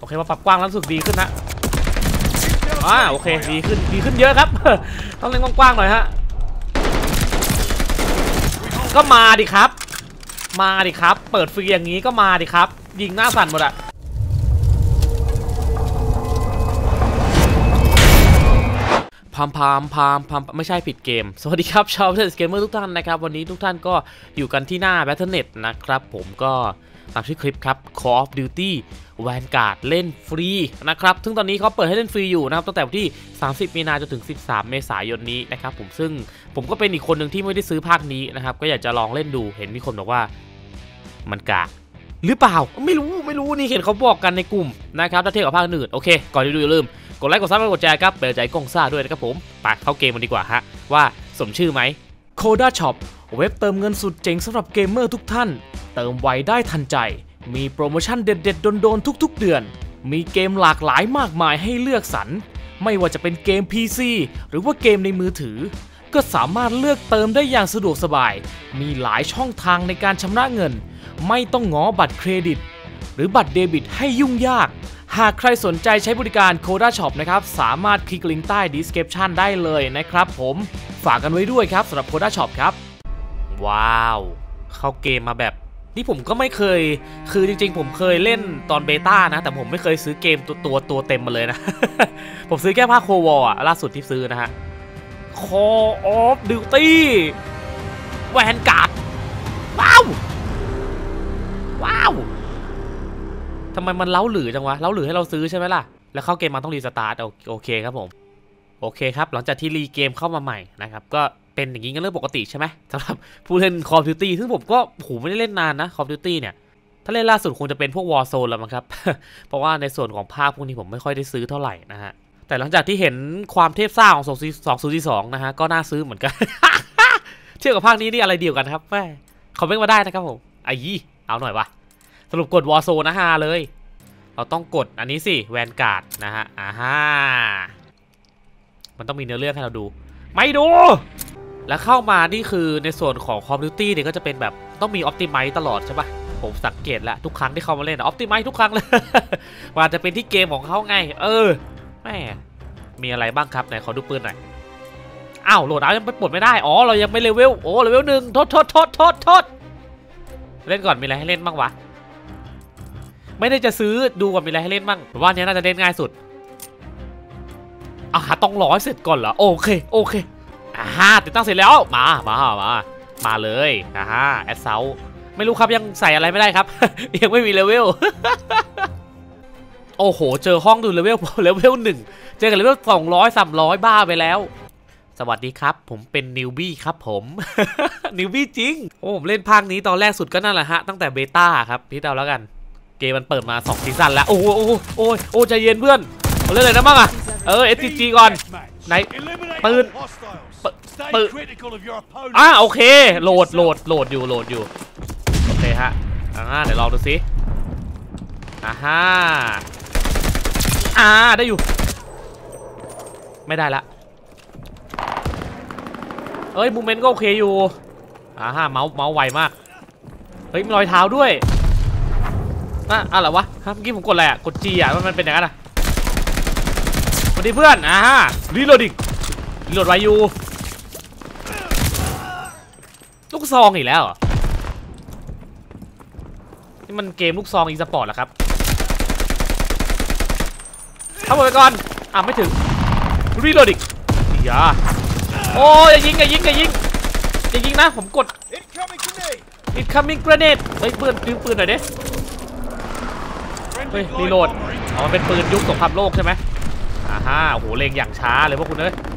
โอเคมาปรับกว้างแล้วรู้สึกดีขึ้นนะโอเคดีขึ้นเยอะครับต้องเล่นกว้างๆหน่อยฮะก็มาดิครับเปิดฟรีอย่างนี้ก็มาดิครับยิงหน้าสั่นหมดอะพามไม่ใช่ผิดเกมสวัสดีครับชาวเทสเกมเมอร์ทุกท่านนะครับวันนี้ทุกท่านก็อยู่กันที่หน้า Battle.net นะครับผมก็ตามชื่อคลิปครับ Call of Duty Vanguard เล่นฟรีนะครับซึ่งตอนนี้เขาเปิดให้เล่นฟรีอยู่นะครับตั้งแต่วันที่30มีนาจนถึง13เมษายนนี้นะครับผมก็เป็นอีกคนหนึ่งที่ไม่ได้ซื้อภาคนี้นะครับก็อยากจะลองเล่นดูเห็นมีคนบอกว่ามันกากหรือเปล่าไม่รู้นี่เห็นเขาบอกกันในกลุ่มนะครับถ้าเทียบกับภาคอื่นโอเคก่อนที่ดูอย่าลืมกดไลค์กดซับกดแชร์ครับเปิดใจกล้องซ่าด้วยนะครับผมไปเข้าเกมกันดีกว่าฮะว่าสมชื่อไหม Coda Shop เว็บเติมเงินสุดเจ๋งสำหรับเกมเมอร์ทุกท่านเติมไวได้ทันใจมีโปรโมชั่นเด็ดๆโดนๆทุกๆเดือนมีเกมหลากหลายมากมายให้เลือกสรรไม่ว่าจะเป็นเกม PC หรือว่าเกมในมือถือก็สามารถเลือกเติมได้อย่างสะดวกสบายมีหลายช่องทางในการชำระเงินไม่ต้องง้อบัตรเครดิตหรือบัตรเดบิตให้ยุ่งยากหากใครสนใจใช้บริการ Coda Shop นะครับสามารถคลิกลิงก์ใต้ description ได้เลยนะครับผมฝากกันไว้ด้วยครับสำหรับ Coda Shop ครับว้าวเข้าเกมมาแบบนี่ผมก็ไม่เคยคือจริงๆผมเคยเล่นตอนเบต้านะแต่ผมไม่เคยซื้อเกมตัวเต็มมาเลยนะ ผมซื้อแค่ภาคโควอลล่าสุดที่ซื้อนะฮะ Call of Duty Vanguard ว้าวทำไมมันเล้าหรือจังวะเล้าหรือให้เราซื้อใช่ไหมล่ะแล้วเข้าเกมมาต้องรีสตาร์ทโอเคครับผมโอเคครับหลังจากที่รีเกมเข้ามาใหม่นะครับก็เป็นอย่างนี้กันเรื่องปกติใช่ไหมสำหรับผู้เล่น Call of Duty ซึ่งผมก็ไม่ได้เล่นนานนะ Call of Duty เนี่ยถ้าเล่นล่าสุดคงจะเป็นพวก Warzone แล้วมั้งครับ เพราะว่าในส่วนของภาคพวกนี้ผมไม่ค่อยได้ซื้อเท่าไหร่นะฮะแต่หลังจากที่เห็นความเทพซ่าของ2042นะฮะก็น่าซื้อเหมือนกัน เทียบกับภาคนี้นี่อะไรเดียวกันครับแม่คอมเมนต์มาได้นะครับผมเอาหน่อยวะสรุปกด Warzone นะฮะเลยเราต้องกดอันนี้สิแวนการ์ดนะฮะมันต้องมีเนื้อเรื่องให้เราดูไม่ดูแล้วเข้ามานี่คือในส่วนของ Call of Duty เนี่ยก็จะเป็นแบบต้องมี Optimize ตลอดใช่ปะผมสังเกตแล้วทุกครั้งที่เขามาเล่น Optimize ทุกครั้งเลย ว่าจะเป็นที่เกมของเขาไงแม่มีอะไรบ้างครับไหนขอดูปืนหน่อยอ้าวโหลดเอายังไปปลดไม่ได้อ๋อเรายังไม่เลเวลเลเวล1โทษเล่นก่อนมีอะไรให้เล่นบ้างวะไม่ได้จะซื้อดูก่อนมีอะไรให้เล่นบ้างว่านี้น่าจะเล่นง่ายสุดต้องรอให้เสร็จก่อนเหรอโอเคติดตั้งเสร็จแล้วมาเลยแอดเซาไม่รู้ครับยังใส่อะไรไม่ได้ครับ ยังไม่มีเลเวล โอ้โหเจอห้องดูเลเวล1เจอกับเลเวล200-300บ้าไปแล้วสวัสดีครับผมเป็นนิวบี้ครับผม นิวบี้จริงผมเล่นภาคนี้ตอนแรกสุดก็นั่นแหละฮะตั้งแต่เบต้าครับพี่เดาแล้วกันเกมมันเปิดมา2ซีซั่นแล้วโอ้ใจเย็นเพื่อนเล่นอะไรนะบ้างSTG ก่อนไหนปืนโอเคโหลดอยู่โอเคฮะเดี๋ยวลองดูสิได้อยู่ไม่ได้ละมูเมนต์ก็โอเคอยู่เมาส์ไวมากมีรอยเท้าด้วยอะไรวะเมื่อกี้ผมกดอะไรกด G มันเป็นอย่างนั้นสวัสดีเพื่อนรีโหลดไวอยู่ลูกซองอีกแล้วนี่มันเกมลูกซองอีสปอร์ตเหรอครับเข้าไปก่อนไม่ถึงรีโหลดอย่ายิงนะผมกด incoming grenade ปืนดึงปืนหน่อยดิรีโหลดมันเป็นปืนยุคสงครามโลกใช่ไหมโอ้โหเล็งอย่างช้าเลยพวกคุณ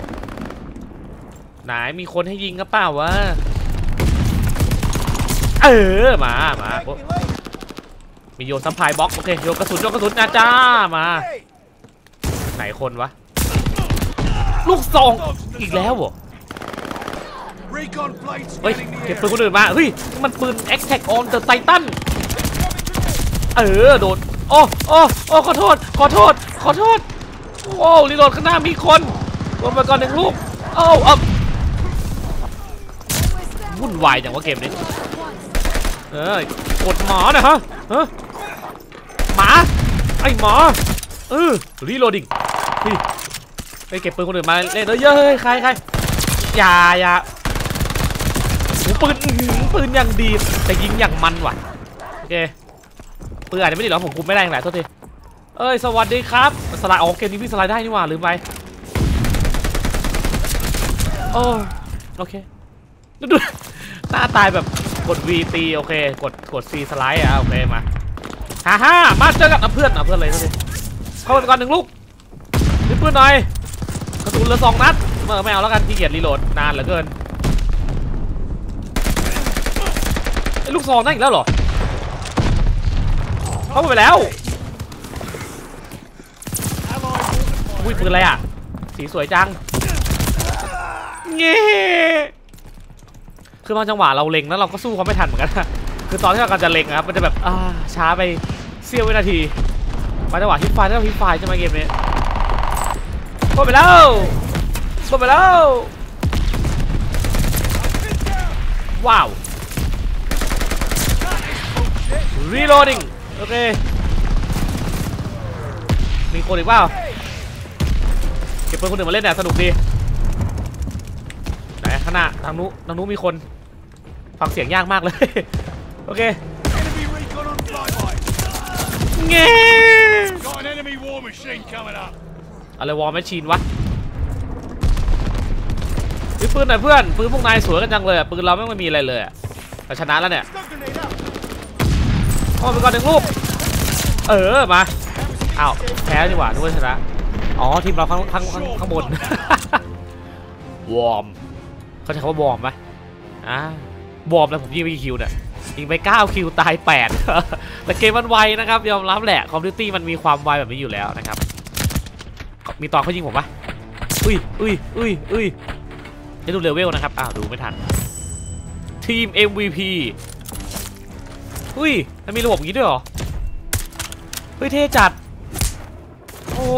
ไหนมีคนให้ยิงก็เปล่าวะมามีโยนซัพพลายบ็อกโอเคโยนกระสุนนะจ้ามาไหนคนวะลูกซองอีกแล้วเหรอเก็บปืนคนอื่นมามันปืน Attack on the Titan โดนขอโทษรีโหลดข้างหน้ามีคนวนไปก่อน1 ลูกวุ่นวายจังว่าเกมนี้กดหมอนะฮะหมาไอ้หมอรีโหลดดิ้งไปเก็บปืนคนอื่นมาเล่นเยอะใครอย่าปืนอย่างดีแต่ยิงอย่างมันว่ะโอเคปืนอาจจะไม่ดีหรอกผมคุมไม่ได้หลายโทษทีสวัสดีครับสไลด์เกมนี้พี่สไลด์ได้นี่หว่าลืมไปโอเคดูหน้าตายแบบกด V ตีโอเคกด C สไลด์โอเคมาฮ่ามาเจอกับเพื่อนเลยโทษทีเข้าไปก่อน1 ลูกนี่เพื่อนหน่อยกระสุนเหลือ2 นัดไม่เอาแล้วกันขี้เกียจรีโหลดนานเหลือเกินลูกซองนั่นอีกแล้วเหรอเข้าไปแล้วอุ้ยปืนอะไรสีสวยจังเงี้คือบางจังหวะเราเล็งแล้วเราก็สู้เขาไม่ทันเหมือนกันคือตอนที่เรากำลังจะเล็งครับมันจะแบบช้าไปเสี้ยววินาทีบางจังหวะฮิตไฟใช่ไหมเกมนี้เข้าไปแล้วว้าวreloading โอเคมีคนอีกเปล่าเก็บปืนคนอื่นมาเล่นเนี่ยสนุกดีไหนข้างหน้าทางนู้นมีคนฟังเสียงยากมากเลยโอเคเงี้ยอะไรวอร์แมชชีนวะปืนหน่อยเพื่อนปืนพวกนายสวยกันจังเลยปืนเราไม่มีอะไรเลยแต่ชนะแล้วเนี่ยเข้าไปก่อน1 ลูกมาอ้าวแพ้ดีกว่าด้วยชนะทีมเราข้างบนวอร์มเขาใช้คำว่าวอร์มไหมวอร์มแล้วผมยิงไปกี่คิวเนี่ยยิงไป9 คิวตาย8แต่เกมมันไวนะครับยอมรับแหละคอมพิวตี้มันมีความไวแบบนี้อยู่แล้วนะครับมีตอนเขายิงผมปะอุ้ยจะดูเลเวลนะครับดูไม่ทันทีม MVP มันมีระบบอย่างนี้ด้วยเหรอเท่จัดโอ้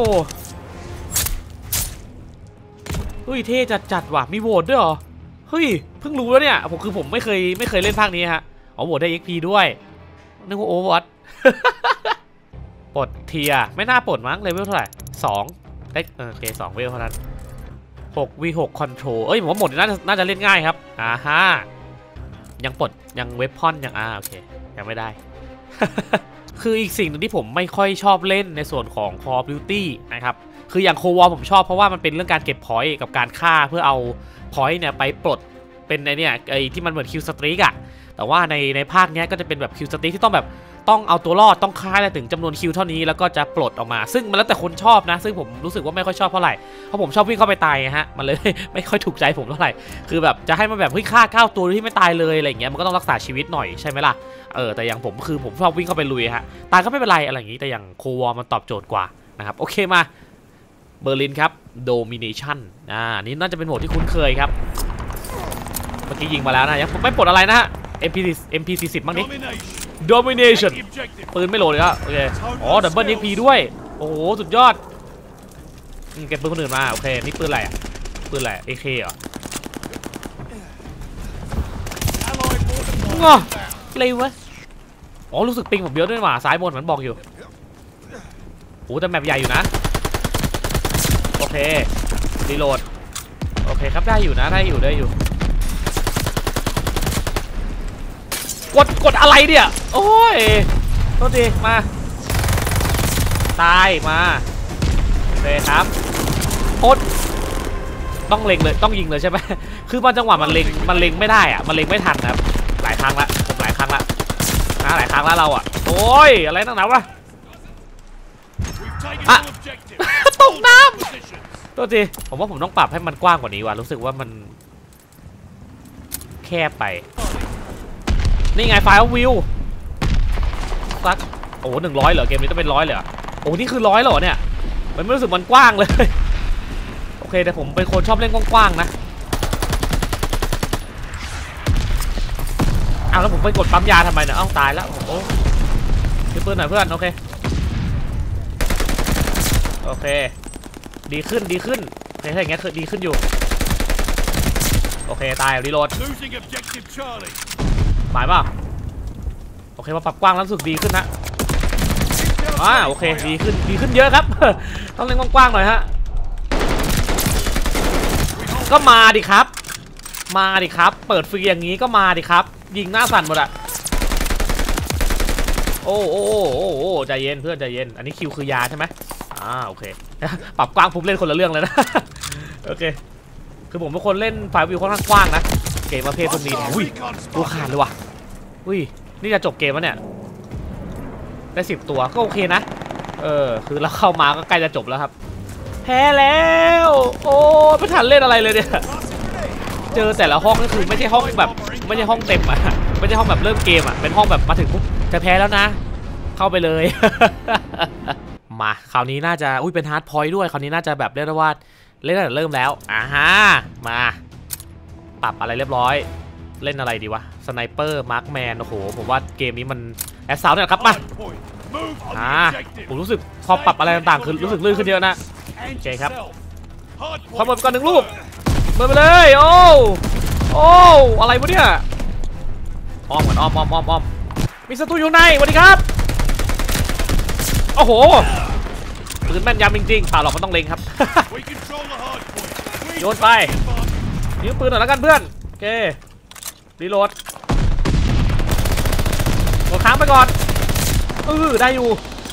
เท่จัดว่ะมีโหวตด้วยเหรอเพิ่งรู้แล้วเนี่ยผมไม่เคยเล่นภาคนี้ฮะโหวตได้ XP ด้วยนึกว่าโอเวอร์วอตปลดเทียไม่น่าปลดมั้งเลเวลเท่าไหร่2ได้โอเค2เวลเท่านั้น6v6 controlผมว่าหมดน่าจะเล่นง่ายครับยังปลดยังเวพพอนยังโอเคยังไม่ได้ คืออีกสิ่งหนึ่งที่ผมไม่ค่อยชอบเล่นในส่วนของ Call of Duty นะครับคืออย่าง Cold War ผมชอบเพราะว่ามันเป็นเรื่องการเก็บพอยต์กับการฆ่าเพื่อเอาพอยต์เนี่ยไปปลดเป็นไอ้ที่มันเหมือนคิวสตรีกแต่ว่าในภาคนี้ก็จะเป็นแบบคิวสตรีกที่ต้องเอาตัวรอดต้องฆ่าได้ถึงจำนวนคิวเท่านี้แล้วก็จะปลดออกมาซึ่งมันแล้วแต่คนชอบนะซึ่งผมรู้สึกว่าไม่ค่อยชอบเท่าไหร่เพราะผมชอบวิ่งเข้าไปตายฮะมันเลยไม่ค่อยถูกใจผมเท่าไหร่คือแบบจะให้มันแบบฆ่า9 ตัวที่ไม่ตายเลยอะไรอย่างเงี้ยมันก็ต้องรักษาชีวิตหน่อยใช่ไหมล่ะแต่อย่างผมชอบวิ่งเข้าไปลุยฮะตายก็ไม่เป็นไรอะไรอย่างงี้แต่อย่างโควอมันตอบโจทย์กว่านะครับโอเคมาเบอร์ลินครับโดมิเนชั่นนี่น่าจะเป็นโหมดที่คุ้นเคยครับเมื่อกี้ยิงมาแล้วนะยังไม่ปลดอะไรนะฮะ MP40 มั้งนี้ Domination ปืนไม่โหลดเลยอะโอเคดับเบิล XP ด้วยโอ้โหสุดยอดเก็บปืนคนอื่นมาโอเคนี่ปืนอะไรปืนอะไร AK เหรอเร็ววะรู้สึกปิงผมเยอะด้วยว่ะซ้ายบนมันบอกอยู่โอ้แต่แมปใหญ่อยู่นะโอเครีโหลดโอเคครับได้อยู่นะได้อยู่กดอะไรเนี่ยโอ้ยโทษทีมาตายมาโอเคครับโคตรต้องเล็งเลยต้องยิงเลยใช่ไหมคือบางจังหวะมันเล็งไม่ได้มันเล็งไม่ทันครับหลายครั้งละหลายครั้งละเราโอ้ยอะไรนักหนาวะตกน้ำตัวทีผมว่าผมต้องปรับให้มันกว้างกว่านี้ว่ะรู้สึกว่ามันแคบไปนี่ไงไฟล์วิวสัก100เหรอเกมนี้ต้องเป็น100เลยนี่คือ100เหรอเนี่ยมันไม่รู้สึกมันกว้างเลยโอเคแต่ผมเป็นคนชอบเล่นกว้างๆนะแล้วผมไปกดปั๊มยาทำไมเนี่ยตายแล้วเพื่อนหน่อยเพื่อนโอเคดีขึ้นโอเคถ้าอย่างเงี้ยคือดีขึ้นอยู่โอเคตายรีโหลดหมายป่ะโอเคมาปรับกว้างแล้วรู้สึกดีขึ้นนะโอเคดีขึ้นเยอะครับ ต้องเล่นกว้างๆหน่อยฮะก็มาดิครับเปิดฟรีอย่างนี้ก็มาดิครับยิงหน้าสั่นหมดอะโอ้ใจเย็นเพื่อนใจเย็นอันนี้คิวคือยาใช่ไหมโอเคปรับกว้างผมเล่นคนละเรื่องเลยนะ โอเคคือผมเป็นคนเล่นไฟวิวค่อนข้างกว้างนะเกมประเภทพวกนี้อุ้ยตัวขาดเลยว่ะอุ้ยนี่จะจบเกมแล้วเนี่ยได้10 ตัวก็โอเคนะคือเราเข้ามาก็ใกล้จะจบแล้วครับแพ้แล้วโอ้ไม่ทันเล่นอะไรเลยเนี่ยเจอแต่ละห้องก็คือไม่ใช่ห้องแบบไม่ใช่ห้องเต็มอะไม่ใช่ห้องแบบเริ่มเกมอะเป็นห้องแบบมาถึงปุ๊บจะแพ้แล้วนะเข้าไปเลย มาคราวนี้น่าจะเป็นฮาร์ดพอยต์ด้วยคราวนี้น่าจะแบบเรียกได้ว่าเล่นตั้งแต่เริ่มแล้วฮะมาปรับอะไรเรียบร้อยเล่นอะไรดีวะสไนเปอร์มาร์คแมนโอ้โหผมว่าเกมนี้มันแอสซาวเนี่ยครับมาผมรู้สึกพอปรับอะไรต่างๆคือรู้สึกลื่นขึ้นเยอะนะโอเคครับขโมยก่อน1 ลูกเปิดไปเลยโอ้อะไรวะเนี่ยอ้อมกันอ้อมมีศัตรูอยู่ในสวัสดีครับโอ้โหปืนแม่นยำจริงๆป่าหรอกมันต้องเล็งครับ โยนไปยืมปืนหน่อยแล้วกันเพื่อนโอเครีโหลดกดค้างไปก่อนได้อยู่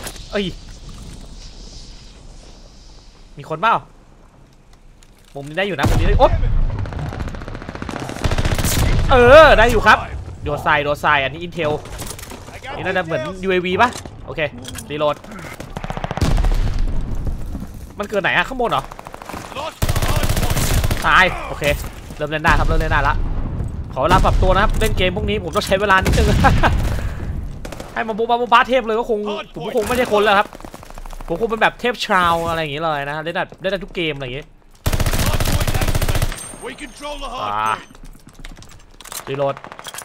มีคนเปล่ามุมนี้ได้อยู่นะมุมนี้ได้โอ๊ยได้อยู่ครับโดดทรายอันนี้อินเทลนี่น่าจะเหมือน UAV ป่ะโอเครีโหลดมันเกิดไหนอะข้างบนเหรอตายโอเคเริ่มเล่นได้ครับเริ่มเล่นได้ละขอเวลาปรับตัวนะครับเล่นเกมพวกนี้ผมต้องใช้เวลานิดนึง ให้มาบูบ้าเทพเลยก็คงผมคงไม่ใช่คนแล้วครับผมคงเป็นแบบเทพชาวอะไรอย่างงี้เลยนะเล่นได้ทุกเกมอะไรอย่างงี้รีโหลด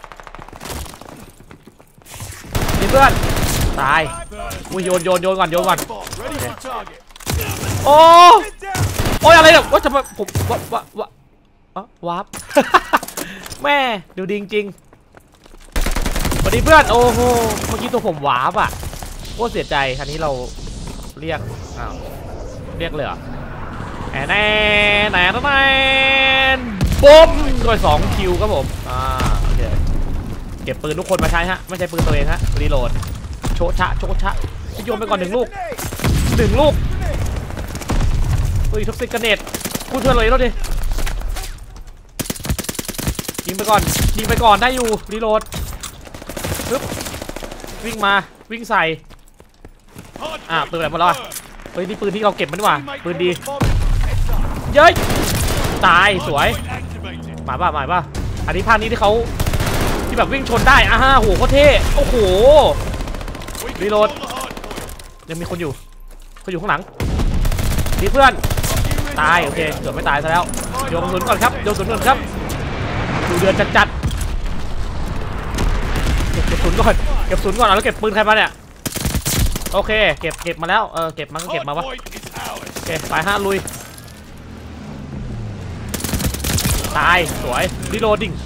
นี่เพื่อนตายโยนก่อนโอ้ยอะไรเนี่ยว่าจะมาผมวาร์ป แม่ดูดีจริงสวัสดีเพื่อนโอ้โหเมื่อกี้ตัวผมวาร์ปอ่ะโอ้เสียใจครั้นี้เราเรียกเลยเหรอแอนปุ๊บด้วย2 คิวครับผมโอเคเก็บปืนทุกคนมาใช้ฮะไม่ใช่ปืนตัวเองฮะรีโหลดโชชะโยนไปก่อน1 ลูกท็อกซิกกระเน็ตพูดเพื่อนเลยแล้วดิยิงไปก่อนได้อยู่รีโหลดปึ๊บวิ่งใส่ปืนอะไรหมดแล้วนี่ปืนที่เราเก็บมันดีกว่าปืนดีเย้ยตายสวยหมายป่ะอันนี้ภาคนี้ที่เขาที่แบบวิ่งชนได้โหโคตรเท่โอ้โหรีโหลดยังมีคนอยู่ข้างหลังดีเพื่อนตายโอเคเกือบไม่ตายซะแล้วโยนกระสุนก่อนครับดูเดือดจัดเก็บกระสุนก่อนแล้วเก็บปืนใครมาเนี่ยโอเคเก็บมาแล้วเก็บมาวะโอเคไปลุยตายสวยรีโหลดดิ้ง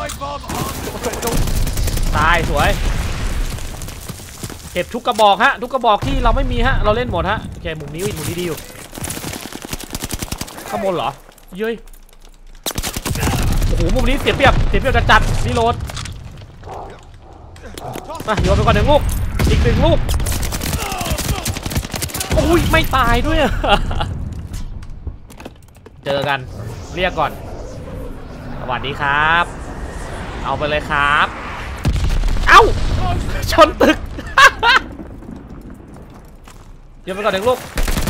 ตายสวยเก็บทุกกระบอกฮะทุกกระบอกที่เราไม่มีฮะเราเล่นหมดฮะโอเคมุมนี้ดีอยู่ข้างบนเหรอเย้ยโอ้โหมุมนี้เสียเปรียบจัดรีโหลดมาโยนไปก่อน1 ลูกอีก1 ลูกโอ้ยไม่ตายด้วย เจอกันเรียกก่อนสวัสดีครับเอาไปเลยครับเอ้าชนตึก โยนไปก่อน1 ลูก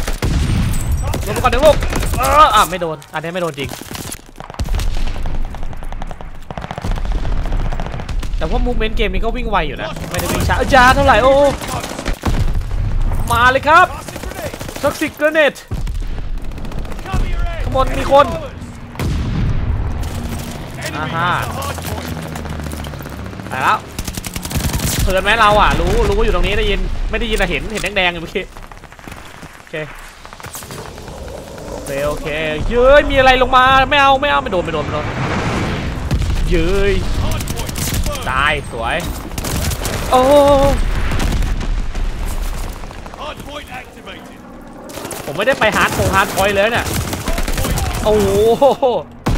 ไม่โดนอันนี้ไม่โดนจริงแต่ว่ามูฟเมนต์เกมนี้ก็วิ่งไวอยู่นะไม่ได้วิ่งช้าจ้าเท่าไหร่โอ้มาเลยครับท็อกซิกเกรเนตข้างบนมีคนแต่แล้วเผื่อไหมเรารู้ว่าอยู่ตรงนี้ได้ยินไม่ได้ยินแต่เห็นแดงๆอยู่เมื่อกี้โอเคเย้ยมีอะไรลงมาไม่โดนเย้ยตายสวยโอ้ผมไม่ได้ไปฮาร์ดพอยต์เลยเนี่ยโอ้โห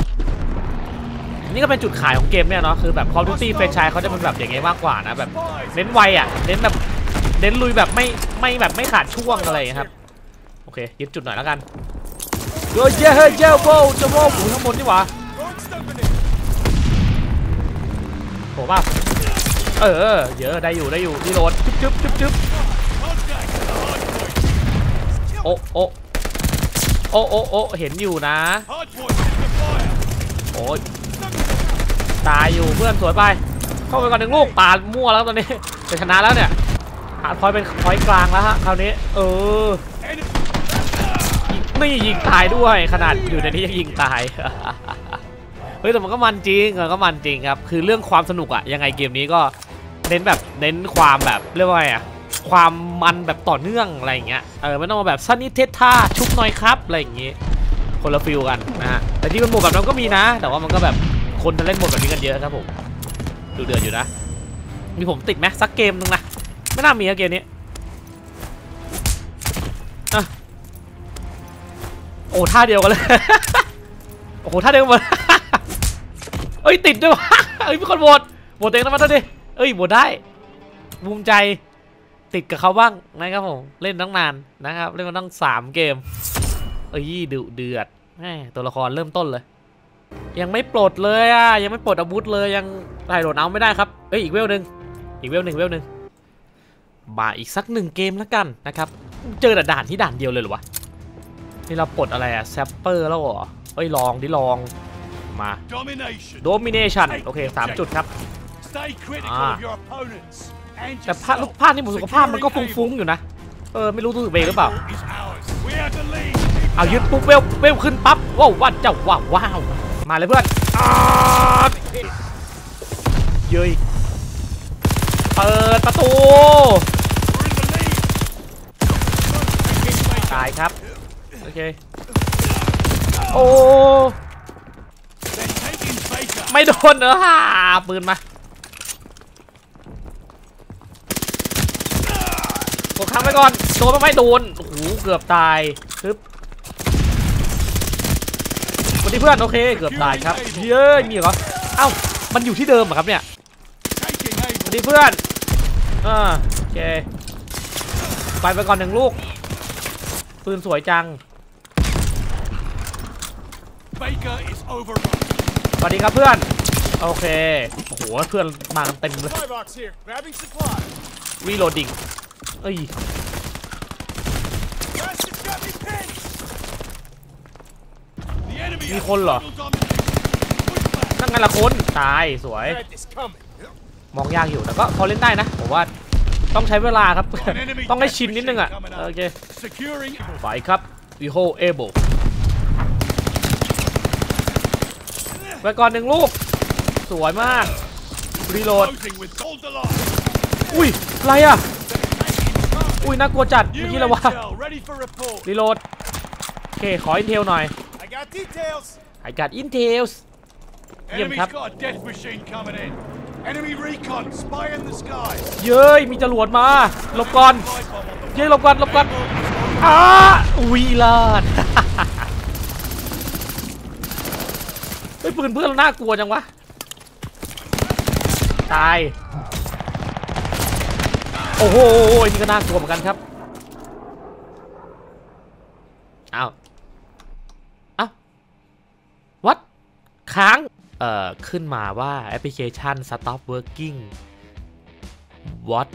นี่ก็เป็นจุดขายของเกมเนี่ยเนาะคือแบบ Call of Duty แฟรนไชส์เขาจะเป็นแบบอย่างงี้มากกว่านะแบบเน้นไวอ่ะเน้นแบบเน้นลุยแบบไม่ขาดช่วงอะไรอย่างเงี้ยครับโอเคยึดจุดหน่อยแล้วกันเฮ้ยเจ้าโว้จะโว้หูข้างบนนี่หว่าโหป่ะเยอะได้อยู่รีโหลดจึ๊บโอ้เห็นอยู่นะโอ้ยตายอยู่เพื่อนสวยไปเข้าไปก่อนหนึ่งลูกปาดมั่วแล้วตอนนี้จะชนะแล้วเนี่ยหาพอยเป็นพอยกลางแล้วฮะคราวนี้นี่ยิงตายด้วยขนาดอยู่ในนี้ยังยิงตายเฮ้ยแต่มันก็มันจริงครับคือเรื่องความสนุกอะยังไงเกมนี้ก็เน้นความแบบเรียกว่าไงอะความมันแบบต่อเนื่องอะไรอย่างเงี้ยไม่ต้องมาแบบซันนี่เทสท่าชุบหน่อยครับอะไรอย่างงี้คนละฟิลกันนะฮะแต่ที่มันโหมดแบบนั้นก็มีนะแต่ว่ามันก็แบบคนจะเล่นโหมดแบบนี้กันเยอะครับผมดูเดือดอยู่นะมีผมติดไหมสักเกมนึงนะไม่น่ามีเกมนี้โอ้ท่าเดียวกันเลยโอ้โหท่าเดียวกันเอ้ยติดด้วยวะเอ้ยมีคนโหวตเองนะมาตัวดิเอ้ยโหวตได้ภูมิใจติดกับเขาบ้างนะครับผมเล่นตั้งนานนะครับเล่นมาตั้ง3เกมเอ้ยดุเดือดตัวละครเริ่มต้นเลยยังไม่ปลดเลยยังไม่ปลดอาวุธเลยยังไล่โหลดเอาไม่ได้ครับเอ้ยอีกเวลหนึ่งมาอีกสัก1เกมแล้วกันนะครับเจอด่านที่ด่านเดียวเลยหรอวะนี่เราปลดอะไรแซปเปอร์แล้วเหรอเอ้ยลองมา Domination โอเค3จุดครับแต่ลูกภาพนี่ผมสุขภาพมันก็ฟุ้งๆอยู่นะไม่รู้ตัวเองหรือเปล่าเอายึดปุ๊บเวลขึ้นปั๊บว้าวมาเลยเพื่อนเย้ยเปิดประตูตายครับโอเคโอ้ไม่โดนปืนมากดค้างไปก่อนโดนไม่โดนโอ้โหเกือบตายปึ๊บสวัสดีเพื่อนโอเคเกือบตายครับเย้ยมีเหรอเอ้ามันอยู่ที่เดิมเหรอครับเนี่ยสวัสดีเพื่อนโอเคไปก่อน1ลูกปืนสวยจังสวัสดีครับเพื่อนโอเคโอ้โหเพื่อนมาเต็มเลยรีโหลดดิ้งเอ้ยมีคนเหรอนั่งไงล่ะคนตายสวยมองยากอยู่แต่ก็พอเล่นได้นะผมว่าต้องใช้เวลาครับ ต้องให้ชินนิดนึงโอเคไปครับวีโฮเอเบิลไปก่อน1ลูกสวยมากรีโหลดอุ้ยอะไรอุ้ยน่ากลัวจัดเมื่อกี้แล้ววะรีโหลดโอเคขออินเทลหน่อยI got intel เยี่ยมครับเย้ยมีจรวดมาหลบก่อนเย้ยหลบก่อนอุ้ยลาดไอ้ปืนเพื่อนน่ากลัวจังวะตายโอ้โหนี่ก็น่ากลัวเหมือนกันครับอ้าววัดค้างขึ้นมาว่าแอปพลิเคชัน stop working what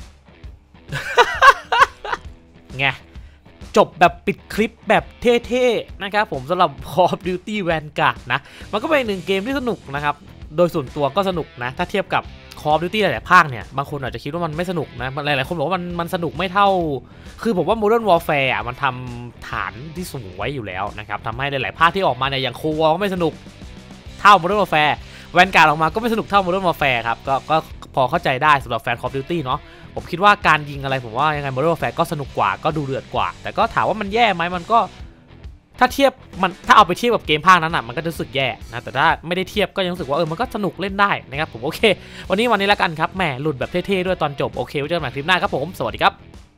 ไงจบแบบปิดคลิปแบบเท่ๆนะครับผมสำหรับ Call of Duty Vanguard นะมันก็เป็น1เกมที่สนุกนะครับโดยส่วนตัวก็สนุกนะถ้าเทียบกับ Call of Duty หลายๆภาคเนี่ยบางคนอาจจะคิดว่ามันไม่สนุกนะหลายๆคนบอกว่ามันสนุกไม่เท่าคือผมว่า Modern Warfare มันทำฐานที่สูงไว้อยู่แล้วนะครับทำให้หลายๆภาคที่ออกมาเนี่ยอย่าง Cold War ก็ไม่สนุกเท่า Modern Warfare Vanguard ออกมาก็ไม่สนุกเท่า Modern Warfare ครับก็พอเข้าใจได้สำหรับแฟน Call of Duty เนาะผมคิดว่าการยิงอะไรผมว่ายังไง Modern Warfare ก็สนุกกว่าก็ดูเดือดกว่าแต่ก็ถามว่ามันแย่ไหมมันก็ถ้าเอาไปเทียบกับเกมภาคนั้นมันก็จะรู้สึกแย่นะแต่ถ้าไม่ได้เทียบก็ยังรู้สึกว่ามันก็สนุกเล่นได้นะครับผมโอเควันนี้แล้วกันครับแหมหลุดแบบเท่ๆด้วยตอนจบโอเคไว้เจอกันใหม่คลิปหน้าครับผมสวัสดีครับ